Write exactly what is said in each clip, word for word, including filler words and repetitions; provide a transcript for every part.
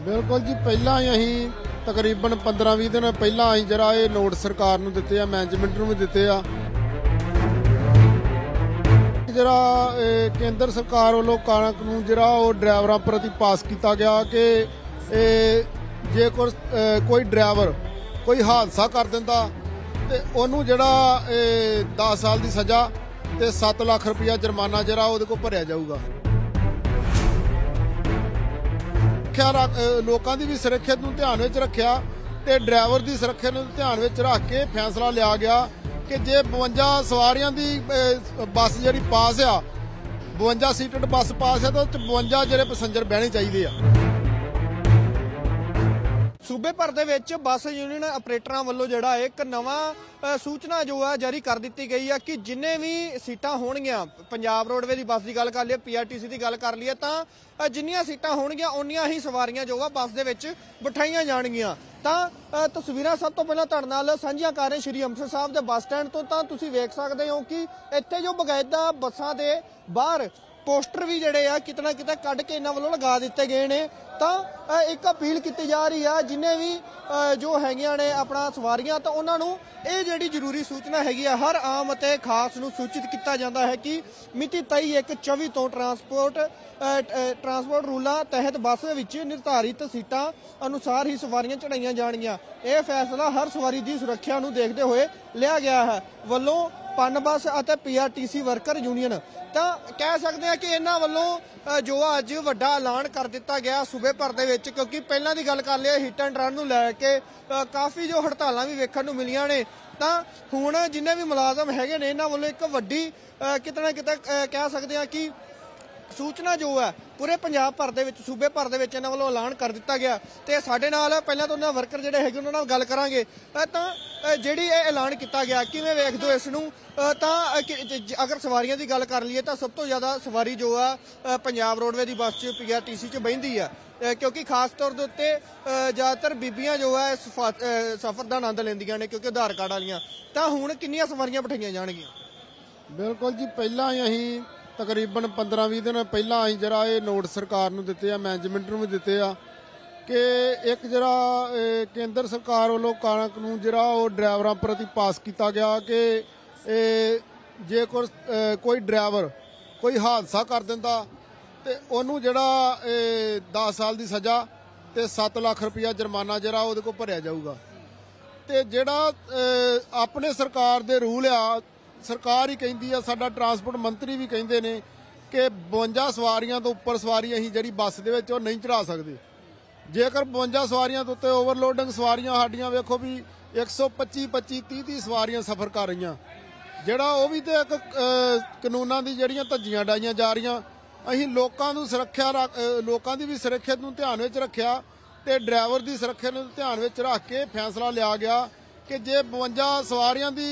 बिल्कुल जी, पहला ही असीं तकरीबन पंद्रह बीस दिन पहला असीं जरा ये नोट सरकार नूं दित्ते आ, मैनेजमेंट नूं भी दित्ते आ। जरा केंद्र सरकार वालों कानून जरा वो ड्राइवरां प्रति पास किया गया कि जे कोई ड्राइवर कोई हादसा कर दिंदा ते ओनूं जरा दस साल की सज़ा ते सत्त लाख रुपया जुर्माना जरा उहदे कोल भरिया जाऊगा। लोगों की भी सुरक्षा नूं ध्यान विच रखिया ते ड्राइवर की सुरक्षा नूं ध्यान विच रख के फैसला लिया गया कि जे बवंजा सवारियां दी बस जी पास आ, बवंजा सीटेड बस पास है तो बवंजा जेरे पैसेंजर बहने चाहिए आ। सूबे भर दे विच बस यूनियन आपरेटरां वल्लों जिहड़ा एक नवां सूचना जो है जारी कर दी गई है कि जिन्ने भी सीटां होणगियां, पंजाब रोडवेज की बस की गल कर लीए, पी आर टी सी की गल कर लीए, तां जिन्नियां सीटां होणगियां उन्नियां ही सवारियां जो है बस दे विच बिठाईयां जाणगियां। तां तस्वीरां सब तो पहलां तुहाडे नाल साझीआं कर रहे श्री अंम੍ਰਿਤਸਰ साहब के बस स्टैंड तो। तां तुसीं वेख सकदे हो कि इत्थे जो बकायदा बसां दे बाहर पोस्टर भी जिहड़े आ कितना किते कढ के इन्हां वल्लों लगा दित्ते गए ने। तां एक अपील की जा रही है जिन्हें भी जो हैगियां ने अपना सवारियां, तो उन्हां नूं ਇਹ ਜਿਹੜੀ ਜ਼ਰੂਰੀ ਸੂਚਨਾ ਹੈਗੀ ਆ ਹਰ ਆਮ ਅਤੇ ਖਾਸ ਨੂੰ ਸੂਚਿਤ ਕੀਤਾ ਜਾਂਦਾ ਹੈ ਕਿ ਮਿਤੀ ਤੇਈ ਇੱਕ ਚੌਵੀ ਤੋਂ ਟਰਾਂਸਪੋਰਟ ਟਰਾਂਸਪੋਰਟ ਰੂਲਾਂ ਤਹਿਤ ਬੱਸ ਵਿੱਚ ਨਿਰਧਾਰਿਤ ਸੀਟਾਂ ਅਨੁਸਾਰ ਹੀ ਸਵਾਰੀਆਂ ਚੜਾਈਆਂ ਜਾਣਗੀਆਂ। ਇਹ ਫੈਸਲਾ ਹਰ ਸਵਾਰੀ ਦੀ ਸੁਰੱਖਿਆ ਨੂੰ ਦੇਖਦੇ ਹੋਏ ਲਿਆ ਗਿਆ ਹੈ ਵੱਲੋਂ ਪਨ ਬੱਸ ਅਤੇ P R T C worker union. ਤਾਂ ਕਹਿ ਸਕਦੇ ਆ ਕਿ ਇਹਨਾਂ ਵੱਲੋਂ ਜੋ ਅੱਜ ਵੱਡਾ ਐਲਾਨ ਕਰ ਦਿੱਤਾ ਗਿਆ ਸੂਬੇ ਭਰ ਦੇ ਵਿੱਚ, ਕਿਉਂਕਿ ਪਹਿਲਾਂ ਦੀ ਗੱਲ ਕਰ ਲਈਏ ਹਿੱਟ ਐਂਡ ਰਨ ਨੂੰ ਲੈ ਕੇ ਕਾਫੀ ਜੋ ਹੜਤਾਲਾਂ ਵੀ ਵੇਖਣ ਨੂੰ ਮਿਲੀਆਂ ਨੇ। ਤਾਂ ਹੁਣ ਜਿੰਨੇ ਵੀ ਮੁਲਾਜ਼ਮ ਹੈਗੇ ਨੇ ਇਹਨਾਂ ਵੱਲੋਂ ਇੱਕ ਵੱਡੀ ਕਿਤੇ ਨਾ ਕਿਤੇ ਕਹਿ ਸਕਦੇ ਆ ਕਿ सूचना जो है पूरे पंजाब भर दे विच सूबे भर दे विच इन्हां वल्लों ऐलान कर दिता गया। ते साडे नाल पहलां तो उन्हां वर्कर जिहड़े हैगे उन्हां नाल गल करांगे। तां जिहड़ी इह ऐलान किया गया किवें वेखदे हो इस नूं? तां अगर सवारियां दी गल कर लईए तां सब तो ज़्यादा सवारी जो है पंजाब रोडवेज की बस च पी आर टी सी च बहिंदी है, क्योंकि खास तौर के उत्ते ज़्यादातर बीबियां जो है सफर का आनंद लैंदियां ने क्योंकि आधार कार्ड वालियां। तां हुण किन्नियां सवारियां बिठाईयां जाणगीਆਂ? बिल्कुल जी, पहला ही असीं तकरीबन पंद्रह बीस दिन पहला असीं जरा ये नोट सरकार नूं दित्ते आ, मैनेजमेंट नूं भी दित्ते आ कि एक जरा केंद्र सरकार वालों कानून जरा वो ड्राइवरां प्रति पास किया गया कि जे कोई ड्राइवर कोई हादसा कर दिंदा ते ओनूं जरा दस साल की सज़ा ते सत्त लाख रुपया जुर्माना जरा उहदे कोल भरिया जाऊगा। ते जरा अपने सरकार दे रूल आ, सरकार ही कहती है, साडा ट्रांसपोर्ट मंत्री भी कहते हैं कि बवंजा सवारियां तो उपर सवारी असीं जिहड़ी बस दे विच नहीं चढ़ा सकते। जेकर बवंजा सवारियां तो उत्ते ओवरलोडिंग सवारियां साडियां वेखो भी एक सौ पच्ची पच्ची तीह तीह सवारियां सफ़र कर रही, जिहड़ा वो भी तो एक कानूनां दी जिहड़ियां धज्जियां डाईयां जा रही। असीं लोकां नूं सुरक्षा लोकां दी भी सुरक्षा नूं ध्यान विच रखिया ते ड्राइवर की सुरक्षा नूं ध्यान विच रख के फैसला लिया गया कि जे बवंजा सवारियां दी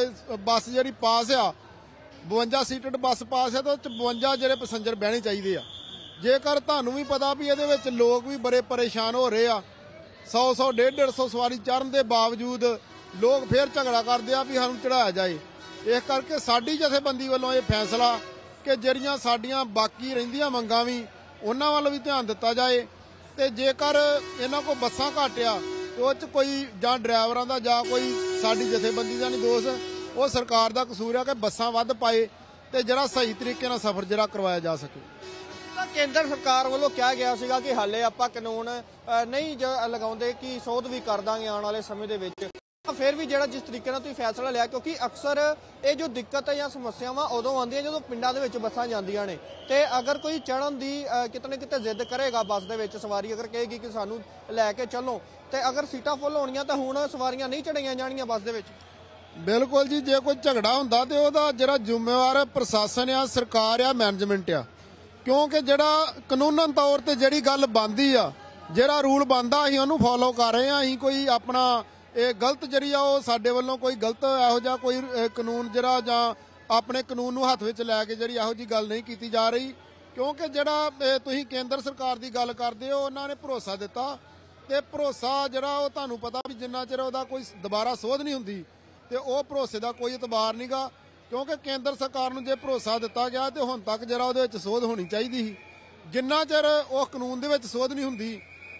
बस जी पास आ, बवंजा सीटेड बस पास है तो बवंजा जेरे पैसेंजर बहने चाहिए आ। जेकर तुहानूं भी पता भी ये लोग भी बड़े परेशान हो रहे आ, सौ सौ डेढ़ डेढ़ सौ सवारी चढ़न के बावजूद लोग फिर झगड़ा करते हैं भी सानूं चढ़ाया जाए। इस करके साडी जथेबंदी वालों ये फैसला कि जिहड़ियां साडियां बाकी रहिंदियां मंगां भी उन्हां वल भी ध्यान दिता जाए। तो जेकर इन्हां कोल बसां घੱਟ आ तो उस कोई जां ड्राइवरां दा जां कोई साडी जथेबंदी दा नहीं दोष, वो सरकार दा कसूर है कि बसां वध पाए ते जरा सही तरीके नाल सफ़र जरा करवाया जा सके। ਤਾਂ ਕੇਂਦਰ ਸਰਕਾਰ ਵੱਲੋਂ ਕਿਹਾ ਗਿਆ ਸੀਗਾ ਕਿ ਹਾਲੇ ਆਪਾਂ ਕਾਨੂੰਨ ਨਹੀਂ ਲਗਾਉਂਦੇ ਕਿ ਸੋਧ ਵੀ ਕਰ ਦਾਂਗੇ ਆਉਣ ਵਾਲੇ ਸਮੇਂ ਦੇ ਵਿੱਚ। ਫਿਰ ਵੀ ਜਿਹੜਾ ਜਿਸ ਤਰੀਕੇ ਨਾਲ ਤੁਸੀਂ ਫੈਸਲਾ ਲਿਆ, ਕਿਉਂਕਿ ਅਕਸਰ ਇਹ ਜੋ ਦਿੱਕਤ ਜਾਂ ਸਮੱਸਿਆਵਾਂ ਉਦੋਂ ਆਉਂਦੀਆਂ ਜਦੋਂ ਪਿੰਡਾਂ ਦੇ ਵਿੱਚ ਬੱਸਾਂ ਜਾਂਦੀਆਂ ਨੇ, ਤੇ ਅਗਰ ਕੋਈ ਚੜ੍ਹਨ ਦੀ ਕਿਤੇ ਨਾ ਕਿਤੇ ਜ਼ਿੱਦ ਕਰੇਗਾ ਬੱਸ ਦੇ ਵਿੱਚ, ਸਵਾਰੀ ਅਗਰ ਕਹੇਗੀ ਕਿ ਸਾਨੂੰ ਲੈ ਕੇ ਚੱਲੋ, ਤੇ ਅਗਰ ਸੀਟਾਂ ਫੁੱਲ ਹੋਣੀਆਂ ਤਾਂ ਹੁਣ ਸਵਾਰੀਆਂ ਨਹੀਂ ਚੜਾਈਆਂ ਜਾਣਗੀਆਂ ਬੱਸ ਦੇ ਵਿੱਚ। बिल्कुल जी, जे कोई झगड़ा हुंदा ते ओहदा जिहड़ा जिम्मेवार प्रशासन आ, सरकार आ, मैनेजमेंट आ, क्योंकि जिहड़ा कानूनन तौर ते जिहड़ी गल बनदी आ, जिहड़ा रूल बनदा असीं ओहनूं फॉलो कर रहे आ। असीं कोई अपना ਇਹ ਗਲਤ ਜਿਹੜੀ ਆ ਉਹ ਸਾਡੇ ਵੱਲੋਂ ਕੋਈ ਗਲਤ ਇਹੋ ਜਿਹਾ ਕੋਈ ਕਾਨੂੰਨ ਜਿਹੜਾ ਜਾਂ ਆਪਣੇ ਕਾਨੂੰਨ ਨੂੰ ਹੱਥ ਵਿੱਚ ਲੈ ਕੇ ਜਿਹੜੀ ਇਹੋ ਜਿਹੀ ਗੱਲ ਨਹੀਂ ਕੀਤੀ ਜਾ ਰਹੀ, ਕਿਉਂਕਿ ਜਿਹੜਾ ਤੁਸੀਂ ਕੇਂਦਰ ਸਰਕਾਰ ਦੀ ਗੱਲ ਕਰਦੇ ਹੋ ਉਹਨਾਂ ਨੇ ਭਰੋਸਾ ਦਿੱਤਾ ਤੇ ਭਰੋਸਾ ਜਿਹੜਾ ਉਹ ਤੁਹਾਨੂੰ ਪਤਾ ਵੀ ਜਿੰਨਾ ਚਿਰ ਉਹਦਾ ਕੋਈ ਦੁਬਾਰਾ ਸੋਧ ਨਹੀਂ ਹੁੰਦੀ ਤੇ ਉਹ ਭਰੋਸੇ ਦਾ ਕੋਈ ਇਤਬਾਰ ਨਹੀਂਗਾ, ਕਿਉਂਕਿ ਕੇਂਦਰ ਸਰਕਾਰ ਨੂੰ ਜੇ ਭਰੋਸਾ ਦਿੱਤਾ ਗਿਆ ਤੇ ਹੁਣ ਤੱਕ ਜਿਹੜਾ ਉਹਦੇ ਵਿੱਚ ਸੋਧ ਹੋਣੀ ਚਾਹੀਦੀ ਸੀ। ਜਿੰਨਾ ਚਿਰ ਉਹ ਕਾਨੂੰਨ ਦੇ ਵਿੱਚ ਸੋਧ ਨਹੀਂ ਹੁੰਦੀ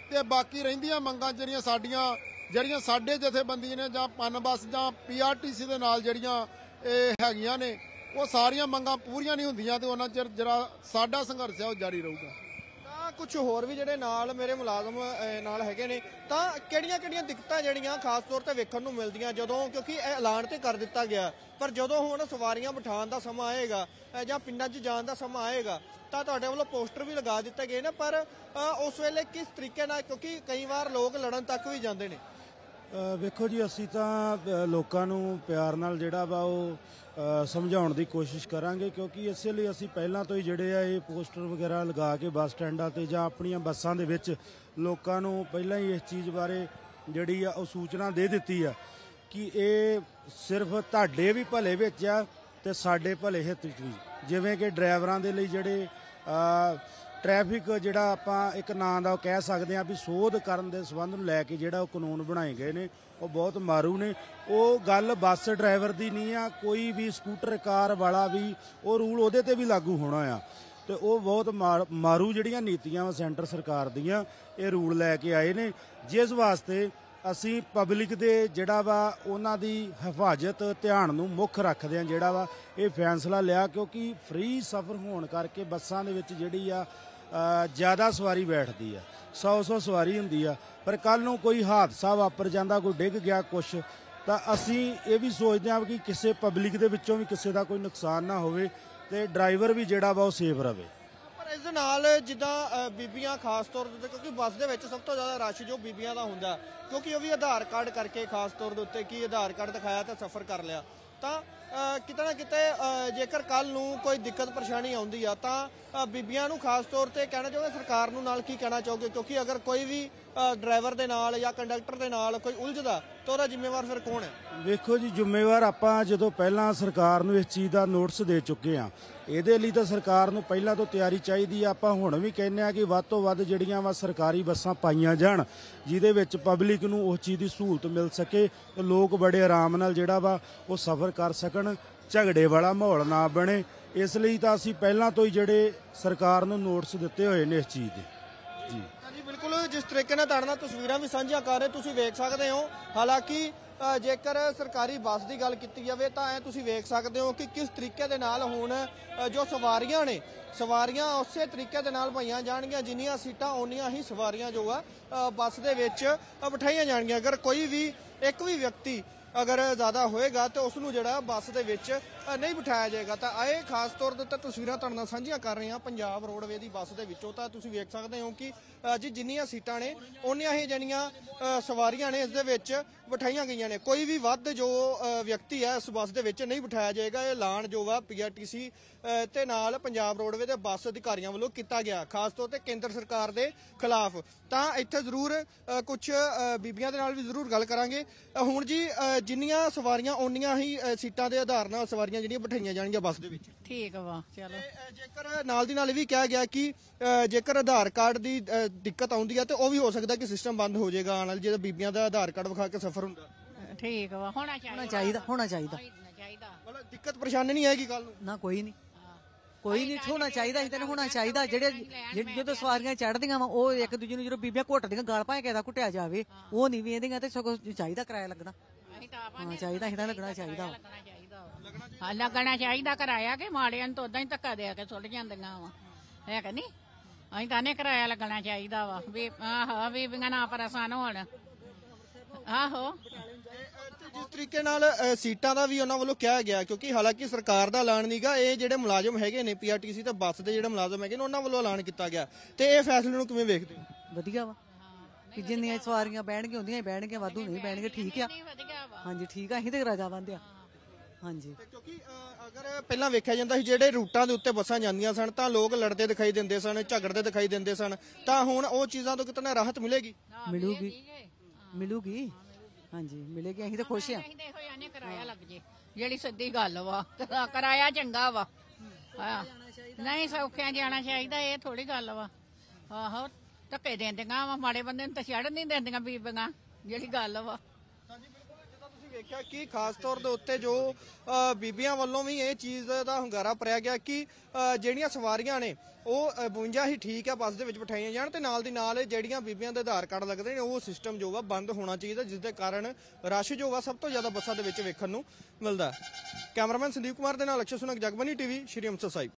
ਤੇ ਬਾਕੀ ਰਹਿੰਦੀਆਂ ਮੰਗਾਂ ਜਿਹੜੀਆਂ ਸਾਡੀਆਂ ਜਿਹੜੀਆਂ ਸਾਡੇ ਜਥੇਬੰਦੀ ਨੇ ਜਾਂ ਪਨ ਬੱਸ ਜਾਂ ਪੀਆਰਟੀਸੀ ਦੇ ਨਾਲ ਜਿਹੜੀਆਂ ਇਹ ਹੈਗੀਆਂ ਨੇ ਉਹ ਸਾਰੀਆਂ ਮੰਗਾਂ ਪੂਰੀਆਂ ਨਹੀਂ ਹੁੰਦੀਆਂ ਤੇ ਉਹਨਾਂ ਚਿਰ ਜਿਹੜਾ ਸਾਡਾ ਸੰਘਰਸ਼ ਹੈ ਉਹ ਜਾਰੀ ਰਹੂਗਾ। ਤਾਂ ਕੁਝ ਹੋਰ ਵੀ ਜਿਹੜੇ ਨਾਲ ਮੇਰੇ ਮੁਲਾਜ਼ਮ ਅਹ, ਨਾਲ ਹੈਗੇ ਨੇ ਤਾਂ ਕਿਹੜੀਆਂ ਕਿਹੜੀਆਂ ਦਿੱਕਤਾਂ ਜਿਹੜੀਆਂ ਖਾਸ ਤੌਰ ਤੇ ਵੇਖਣ ਨੂੰ ਮਿਲਦੀਆਂ ਜਦੋਂ ਕਿਉਂਕਿ ਇਹ ਐਲਾਨ ਤੇ ਕਰ ਦਿੱਤਾ ਗਿਆ ਪਰ ਜਦੋਂ ਹੁਣ ਸਵਾਰੀਆਂ ਬਿਠਾਉਣ ਦਾ ਸਮਾਂ ਆਏਗਾ ਅਹ, ਜਾਂ ਪਿੰਡਾਂ 'ਚ ਜਾਣ ਦਾ ਸਮਾਂ ਆਏਗਾ ਤਾਂ ਤੁਹਾਡੇ ਵੱਲੋਂ ਪੋਸਟਰ ਵੀ ਲਗਾ ਦਿੱਤੇ ਗਏ ਨੇ ਪਰ ਅਹ, ਉਸ ਵੇਲੇ ਕਿਸ ਤਰੀਕੇ ਨਾਲ ਕਿਉਂਕਿ ਕਈ ਵਾਰ ਲੋਕ ਲੜਨ ਤੱਕ ਵੀ ਜਾਂਦੇ ਨੇ। ਅ, ਵੇਖੋ ਜੀ ਅਸੀਂ ਤਾਂ ਅ, ਲੋਕਾਂ ਨੂੰ ਪਿਆਰ ਨਾਲ ਜਿਹੜਾ ਵਾ ਉਹ ਅ, ਸਮਝਾਉਣ ਦੀ ਕੋਸ਼ਿਸ਼ ਕਰਾਂਗੇ ਕਿਉਂਕਿ ਇਸੇ ਲਈ ਅਸੀਂ ਪਹਿਲਾਂ ਤੋਂ ਹੀ ਜਿਹੜੇ ਆ ਇਹ ਪੋਸਟਰ ਵਗੈਰਾ ਲਗਾ ਕੇ ਬੱਸ ਸਟੈਂਡਾਂ ਤੇ ਜਾਂ ਆਪਣੀਆਂ ਬੱਸਾਂ ਦੇ ਵਿੱਚ ਲੋਕਾਂ ਨੂੰ ਪਹਿਲਾਂ ਹੀ ਇਸ ਚੀਜ਼ ਬਾਰੇ ਜਿਹੜੀ ਆ ਉਹ ਸੂਚਨਾ ਦੇ ਦਿੱਤੀ ਆ ਕਿ ਇਹ ਸਿਰਫ ਤੁਹਾਡੇ ਵੀ ਭਲੇ ਵਿੱਚ ਆ ਤੇ ਸਾਡੇ ਭਲੇ ਹਿੱਤ ਵਿੱਚ ਵੀ। ਜਿਵੇਂ ਕਿ ਡਰਾਈਵਰਾਂ ਦੇ ਲਈ ਜਿਹੜੇ ਅ, ਟ੍ਰੈਫਿਕ ਜਿਹੜਾ ਆਪਾਂ ਇੱਕ ਨਾਂ ਦਾ ਕਹਿ ਸਕਦੇ ਹਾਂ ਵੀ ਸੋਧ ਕਰਨ ਦੇ ਸੰਬੰਧ ਨੂੰ ਲੈ ਕੇ ਜਿਹੜਾ ਉਹ ਕਾਨੂੰਨ ਬਣਾਏ ਗਏ ਨੇ ਉਹ ਬਹੁਤ ਮਾਰੂ ਨੇ। ਉਹ ਗੱਲ ਬੱਸ ਡਰਾਈਵਰ ਦੀ ਨਹੀਂ ਆ, ਕੋਈ ਵੀ ਸਕੂਟਰ ਕਾਰ ਵਾਲਾ ਵੀ ਉਹ ਰੂਲ ਉਹਦੇ ਤੇ ਵੀ ਲਾਗੂ ਹੋਣਾ ਆ ਤੇ ਉਹ ਬਹੁਤ ਮਾਰੂ ਜਿਹੜੀਆਂ ਨੀਤੀਆਂ ਵਾ ਸੈਂਟਰ ਸਰਕਾਰ ਦੀਆਂ ਇਹ ਰੂਲ ਲੈ ਕੇ ਆਏ ਨੇ ਜਿਸ ਵਾਸਤੇ ਅਸੀਂ ਪਬਲਿਕ ਦੇ ਜਿਹੜਾ ਵਾ ਉਹਨਾਂ ਦੀ ਹਿਫਾਜ਼ਤ ਧਿਆਨ ਨੂੰ ਮੁੱਖ ਰੱਖਦੇ ਆ ਜਿਹੜਾ ਵਾ ਇਹ ਫੈਸਲਾ ਲਿਆ ਕਿਉਂਕਿ ਫ੍ਰੀ ਸਫ਼ਰ ਹੋਣ ਕਰਕੇ ਬੱਸਾਂ ਦੇ ਵਿੱਚ ਜਿਹੜੀ ਆ ਜ਼ਿਆਦਾ ਸਵਾਰੀ ਬੈਠਦੀ ਆ ਸੌ ਸੌ ਸਵਾਰੀ ਹੁੰਦੀ ਆ ਪਰ ਕੱਲ ਨੂੰ ਕੋਈ ਹਾਦਸਾ ਵਾਪਰ ਜਾਂਦਾ ਕੋਈ ਡਿੱਗ ਗਿਆ ਕੁਛ ਤਾਂ ਅਸੀਂ ਇਹ ਵੀ ਸੋਚਦੇ ਹਾਂ ਕਿ ਕਿਸੇ ਪਬਲਿਕ ਦੇ ਵਿੱਚੋਂ ਵੀ ਕਿਸੇ ਦਾ ਕੋਈ ਨੁਕਸਾਨ ਨਾ ਹੋਵੇ ਤੇ ਡਰਾਈਵਰ ਵੀ ਜਿਹੜਾ ਵਾ ਉਹ ਸੇਫ ਰਵੇ। ਪਰ ਇਸ ਦੇ ਨਾਲ ਜਿੱਦਾਂ ਅ, ਬੀਬੀਆਂ ਖਾਸ ਤੌਰ ਦੇ ਉੱਤੇ ਕਿਉਂਕਿ ਬੱਸ ਦੇ ਵਿੱਚ ਸਭ ਤੋਂ ਜ਼ਿਆਦਾ ਰਸ਼ ਜੋ ਬੀਬੀਆਂ ਦਾ ਹੁੰਦਾ ਕਿਉਂਕਿ ਉਹ ਵੀ ਆਧਾਰ ਕਾਰਡ ਕਰਕੇ ਖਾਸ ਤੌਰ ਦੇ ਉੱਤੇ ਕੀ ਆਧਾਰ ਕਾਰਡ ਦਿਖਾਇਆ ਤਾਂ ਸਫ਼ਰ ਕਰ ਲਿਆ ਤਾਂ ਅ, ਕਿਤੇ ਨਾ ਕਿਤੇ ਅ, ਜੇਕਰ ਕੱਲ ਨੂੰ ਕੋਈ ਦਿੱਕਤ ਪਰੇਸ਼ਾਨੀ ਆਉਂਦੀ ਆ ਤਾਂ ਅ, ਬੀਬੀਆਂ ਨੂੰ ਖਾਸ ਤੌਰ ਤੇ ਕਹਿਣਾ ਚਾਹੋਗੇ ਸਰਕਾਰ ਨੂੰ ਨਾਲ ਕੀ ਕਹਿਣਾ ਚਾਹੋਗੇ ਕਿਉਂਕਿ ਅਗਰ ਕੋਈ ਵੀ ਅ, ਡਰਾਈਵਰ ਦੇ ਨਾਲ ਜਾਂ ਕੰਡਕਟਰ ਦੇ ਨਾਲ ਕੋਈ ਉਲਝਦਾ ਤਾਂ ਉਹਦਾ ਜ਼ਿੰਮੇਵਾਰ ਫਿਰ ਕੌਣ ਹੈ? ਵੇਖੋ ਜੀ ਜ਼ਿੰਮੇਵਾਰ ਆਪਾਂ ਜਦੋਂ ਪਹਿਲਾਂ ਸਰਕਾਰ ਨੂੰ ਇਸ ਚੀਜ਼ ਦਾ ਨੋਟਿਸ ਦੇ ਚੁੱਕੇ ਆ ਇਹਦੇ ਲਈ ਤਾਂ ਸਰਕਾਰ ਨੂੰ ਪਹਿਲਾਂ ਤੋਂ ਤਿਆਰੀ ਚਾਹੀਦੀ ਆ। ਆਪਾਂ ਹੁਣ ਵੀ ਕਹਿੰਦੇ ਆ ਕਿ ਵੱਧ ਤੋਂ ਵੱਧ ਜਿਹੜੀਆਂ ਵਾ ਸਰਕਾਰੀ ਬੱਸਾਂ ਪਾਈਆਂ ਜਾਣ ਜਿਹਦੇ ਵਿੱਚ ਪਬਲਿਕ ਨੂੰ ਉਸ ਚੀਜ਼ ਦੀ ਸਹੂਲਤ ਮਿਲ ਸਕੇ ਤੇ ਲੋਕ ਬੜੇ ਆਰਾਮ ਨਾਲ ਜਿਹੜਾ ਵਾ ਉਹ ਸਫ਼ਰ ਕਰ ਸਕਣ, ਝਗੜੇ ਵਾਲਾ ਮਾਹੌਲ ਨਾ ਬਣੇ। ਇਸ ਲਈ ਤਾਂ ਅਸੀਂ ਪਹਿਲਾਂ ਤੋਂ ਹੀ ਜਿਹੜੇ ਸਰਕਾਰ ਨੂੰ ਨੋਟਿਸ ਦਿੱਤੇ ਹੋਏ ਨੇ ਇਸ ਚੀਜ਼ ਦੇ। ਜੀ ਜੀ ਬਿਲਕੁਲ ਜਿਸ ਤਰੀਕੇ ਨਾਲ ਤੁਹਾਡੇ ਨਾਲ ਤਸਵੀਰਾਂ ਵੀ ਸਾਂਝੀਆਂ ਕਰ ਰਹੇ ਤੁਸੀਂ ਵੇਖ ਸਕਦੇ ਹੋ ਹਾਲਾਂਕਿ ਅ, ਜੇਕਰ ਸਰਕਾਰੀ ਬੱਸ ਦੀ ਗੱਲ ਕੀਤੀ ਜਾਵੇ ਤਾਂ ਐ ਤੁਸੀਂ ਵੇਖ ਸਕਦੇ ਹੋ ਕਿ ਕਿਸ ਤਰੀਕੇ ਦੇ ਨਾਲ ਹੁਣ ਅ, ਜੋ ਸਵਾਰੀਆਂ ਨੇ ਸਵਾਰੀਆਂ ਉਸੇ ਤਰੀਕੇ ਦੇ ਨਾਲ ਪਾਈਆਂ ਜਾਣਗੀਆਂ ਜਿੰਨੀਆਂ ਸੀਟਾਂ ਓਨੀਆਂ ਹੀ ਸਵਾਰੀਆਂ ਜੋ ਆ ਅ, ਬੱਸ ਦੇ ਵਿੱਚ ਅ, ਬਿਠਾਈਆਂ ਜਾਣਗੀਆਂ। ਅਗਰ ਕੋਈ ਵੀ ਇੱਕ ਵੀ ਵਿਅਕਤੀ ਅਗਰ ਜ਼ਿਆਦਾ ਹੋਏਗਾ ਤੇ ਉਸ ਨੂੰ ਜਿਹੜਾ ਬੱਸ ਦੇ ਵਿੱਚ ਅ, ਨਹੀਂ ਬਿਠਾਇਆ ਜਾਏਗਾ। ਤਾਂ ਆਏ ਖਾਸ ਤੌਰ ਦੇ ਉੱਤੇ ਤਸਵੀਰਾਂ ਤੁਹਾਡੇ ਨਾਲ ਸਾਂਝੀਆਂ ਕਰ ਰਹੇ ਹਾਂ ਪੰਜਾਬ ਰੋਡਵੇ ਦੀ ਬੱਸ ਦੇ ਵਿੱਚੋਂ ਤਾਂ ਤੁਸੀਂ ਵੇਖ ਸਕਦੇ ਹੋ ਕਿ ਅ, ਜੀ ਜਿੰਨੀਆਂ ਸੀਟਾਂ ਨੇ ਓਨੀਆਂ ਹੀ ਜਿਹੜੀਆਂ ਅ, ਸਵਾਰੀਆਂ ਨੇ ਇਸ ਦੇ ਵਿੱਚ ਬਿਠਾਈਆਂ ਗਈਆਂ ਨੇ। ਕੋਈ ਵੀ ਵੱਧ ਜੋ ਅ, ਵਿਅਕਤੀ ਹੈ ਇਸ ਬੱਸ ਦੇ ਵਿੱਚ ਨਹੀਂ ਬਿਠਾਇਆ ਜਾਏਗਾ। ਇਹ ਐਲਾਨ ਜੋ ਵਾ ਪੀਆਰਟੀਸੀ ਤੇ ਨਾਲ ਪੰਜਾਬ ਰੋਡਵੇ ਦੇ ਬੱਸ ਅਧਿਕਾਰੀਆਂ ਵੱਲੋਂ ਕੀਤਾ ਗਿਆ ਖਾਸ ਤੌਰ ਤੇ ਕੇਂਦਰ ਸਰਕਾਰ ਦੇ ਖਿਲਾਫ। ਤਾਂ ਇੱਥੇ ਜ਼ਰੂਰ ਕੁਝ ਬੀਬੀਆਂ ਦੇ ਨਾਲ ਵੀ ਜ਼ਰੂਰ ਗੱਲ ਕਰਾਂਗੇ। ਅ, ਹੁਣ ਜੀ ਅ, ਜਿੰਨੀਆਂ ਸਵਾਰੀਆਂ ਓਨੀਆਂ ਹੀ ਅ, ਸੀਟਾਂ ਦੇ ਆਧਾਰ ਨਾਲ ਸਵਾਰੀਆਂ ਜਿਹੜੀਆਂ ਬਿਠਾਈਆਂ ਜਾਣਗੀਆਂ ਬੱਸ ਦੇ ਵਿੱਚ। ਠੀਕ ਵਾ ਚਲੋ। ਤੇ, ਅ, ਜੇਕਰ ਨਾਲ ਦੀ ਨਾਲ ਇਹ ਵੀ ਕਿਹਾ ਗਿਆ ਕਿ ਅ, ਜੇਕਰ ਆਧਾਰ ਕਾਰਡ ਦੀ ਅ, ਦਿੱਕਤ ਆਉਂਦੀ ਹੈ ਤੇ ਉਹ ਵੀ ਹੋ ਸਕਦਾ ਕਿ ਸਿਸਟਮ ਬੰਦ ਹੋ ਜਾਏਗਾ ਆਉਣ ਵਾਲੀ ਜਦੋਂ ਬੀਬੀਆਂ ਦਾ ਆਧਾਰ ਕਾਰਡ ਵਿਖਾ ਕੇ ਸਫ਼ਰ ਹੁੰਦਾ। ਠੀਕ ਵਾ ਹੋਣਾ ਚਾਹੀਦਾ ਹੋਣਾ ਚਾਹੀਦਾ ਹੋਣਾ ਚਾਹੀਦਾ ਚਾਹੀਦਾ ਮਤਲਬ ਦਿੱਕਤ ਪਰੇਸ਼ਾਨੀ ਨਹੀਂ ਆਏਗੀ ਕੱਲ ਨੂੰ। ਨਾ ਕੋਈ ਨਹੀਂ ਕੋਈ ਨਹੀਂ ਹੋਣਾ ਚਾਹੀਦਾ ਸੀ ਤੈਨੂੰ ਹੋਣਾ ਚਾਹੀਦਾ ਜਿਹੜੇ ਜਿਹੜੇ- ਜਦੋਂ ਸਵਾਰੀਆਂ ਚੜ੍ਹਦੀਆਂ ਵਾ ਉਹ ਇੱਕ ਦੂਜੇ ਨੂੰ ਜਦੋਂ ਬੀਬੀਆਂ ਘੁੱਟਦੀਆਂ ਗਾਲ ਭਾਵੇਂ ਕਿਸੇ ਦਾ ਘੁੱਟਿਆ ਜਾਵੇ ਉਹ ਨਹੀਂ ਵੇਂਦੀਆਂ ਤੇ ਸਗੋਂ ਚਾਹੀਦਾ ਕਿਰਾਇਆ ਲੱਗਣਾ ਹਾਂ ਚਾਹੀਦਾ ਇਹਦਾ ਲੱਗਣਾ ਚਾਹੀਦਾ ਵਾ। ਹਾਂ ਲੱਗਣਾ ਚਾਹੀਦਾ ਕਿਰਾਇਆ ਕਿ ਮਾੜਿਆਂ ਨੂੰ ਤਾਂ ਉਦਾਂ ਹੀ ਧੱਕਾ ਦੇ ਕੇ ਸੁੱਟ ਜਾਂਦੀਆਂ ਵਾ ਹੈ ਕਿ ਨਹੀਂ ਅਸੀਂ ਤਾਂ ਨੇ ਕਿਰਾਇਆ ਲੱਗਣਾ ਚਾਹੀਦਾ ਵਾ ਵੀ ਆਹੋ ਬੀਬੀਆਂ ਨਾ ਪਰੇਸ਼ਾਨ ਹੋਣ। ਆਹੋ ਜਿਸ ਤਰੀਕੇ ਨਾਲ ਅ, ਸੀਟਾਂ ਦਾ ਵੀ ਉਹਨਾਂ ਵੱਲੋਂ ਕਿਹਾ ਗਿਆ ਕਿਉਂਕਿ ਹਾਲਾਂਕਿ ਸਰਕਾਰ ਦਾ ਐਲਾਨ ਨਹੀਂਗਾ ਇਹ ਜਿਹੜੇ ਮੁਲਾਜ਼ਮ ਹੈਗੇ ਨੇ ਪੀਆਰਟੀਸੀ ਤੇ ਬੱਸ ਦੇ ਜਿਹੜੇ ਮੁਲਾਜ਼ਮ ਹੈਗੇ ਨੇ ਉਹਨਾਂ ਵੱਲੋਂ ਐਲਾਨ ਕੀਤਾ ਗਿਆ ਤੇ ਇਹ ਫੈਸਲੇ ਨੂੰ ਕਿਵੇਂ ਵੇਖਦੇ ਹੋ? ਵਧੀਆ ਵਾ ਕਿ ਜਿੰਨੀਆਂ ਸਵਾਰੀਆਂ ਬਹਿਣਗੀਆਂ ਹੁੰਦੀਆਂ ਬਹਿਣਗੀਆਂ ਵਾਧੂ ਨਹੀਂ ਬਹਿਣਗੇ ਠੀਕ ਆ ਹਾਂਜੀ ਠੀਕ ਆ ਅਸੀਂ ਤੇ ਰਾਜਾ ਬੰਦਿਆ ਹਾਂਜੀ ਕਿਉਂਕਿ ਅ, ਅਗਰ ਪਹਿਲਾਂ ਵੇਖਿਆ ਜਾਂਦਾ ਸੀ ਜਿਹੜੇ ਰੂਟਾਂ ਦੇ ਉੱਤੇ ਬੱਸਾਂ ਜਾਂਦੀਆਂ ਸਨ ਤਾਂ ਲੋਕ ਲੜਦੇ ਦਿਖਾਈ ਦਿੰਦੇ ਸਨ ਝਗੜਦੇ ਦਿਖਾਈ ਦਿੰਦੇ ਸਨ ਤਾਂ ਹੁਣ ਉਹ ਚੀਜ਼ਾਂ ਤੋਂ ਕਿਤੇ ਨਾ ਰਾਹਤ ਮਿਲੇਗੀ। ਮਿਲੂਗੀ ਮਿਲੂਗੀ ਹਾਂਜੀ ਮਿਲੇਗੀ ਅਸੀਂ ਤਾਂ ਖੁਸ਼ ਆ। ਅਸੀਂ ਦੇਖੋ ਯਾਨੇ ਕਿਰਾਇਆ ਲੱਗ ਜੇ ਜਿਹੜੀ ਸਿੱਧੀ ਗੱਲ ਵਾ ਕਿਰਾ- ਕਿਰਾਇਆ ਚੰਗਾ ਵਾ ਹਾਂ ਨਹੀਂ ਸੌਖਿਆਂ ਜਾਣਾ ਚਾਹੀਦਾ ਇਹ ਥੋੜੀ ਗੱਲ ਵਾ। ਆਹੋ ਧੱਕੇ ਦਿੰਦੀਆਂ ਵਾ ਮਾੜੇ ਬੰਦੇ ਨੂੰ ਤਾਂ ਛੱਡ ਨਹੀਂ ਦਿੰਦੀਆਂ ਬੀਬੀਆਂ ਜਿਹੜੀ ਗੱਲ ਵਾ। ਵੇਖਿਆ ਕਿ ਖਾਸ ਤੌਰ ਦੇ ਉੱਤੇ ਜੋ ਅ, ਬੀਬੀਆਂ ਵੱਲੋਂ ਵੀ ਇਹ ਚੀਜ਼ ਦਾ ਹੁੰਗਾਰਾ ਭਰਿਆ ਗਿਆ ਕਿ ਅ, ਜਿਹੜੀਆਂ ਸਵਾਰੀਆਂ ਨੇ ਉਹ ਬਵੰਜਾ ਹੀ ਠੀਕ ਹੈ ਬੱਸ ਦੇ ਵਿੱਚ ਬਿਠਾਈਆਂ ਜਾਣ ਤੇ ਨਾਲ ਦੀ ਨਾਲ ਜਿਹੜੀਆਂ ਬੀਬੀਆਂ ਦੇ ਆਧਾਰ ਕਾਰਡ ਲੱਗਦੇ ਨੇ ਉਹ ਸਿਸਟਮ ਜੋ ਵਾ ਬੰਦ ਹੋਣਾ ਚਾਹੀਦਾ, ਜਿਸ ਦੇ ਕਾਰਨ ਰਸ਼ ਜੋ ਵਾ ਸਭ ਤੋਂ ਜ਼ਿਆਦਾ ਬੱਸਾਂ ਦੇ ਵਿੱਚ ਵੇਖਣ ਨੂੰ ਮਿਲਦਾ ਹੈ। ਕੈਮਰਾਮੈਨ ਸੰਦੀਪ ਕੁਮਾਰ ਦੇ ਨਾਲ ਅਕਸ਼ੇ ਸੁਨਕ, ਜਗਬਾਨੀ ਟੀਵੀ, ਸ਼੍ਰੀ ਅੰਮ੍ਰਿਤਸਰ ਸਾਹਿਬ।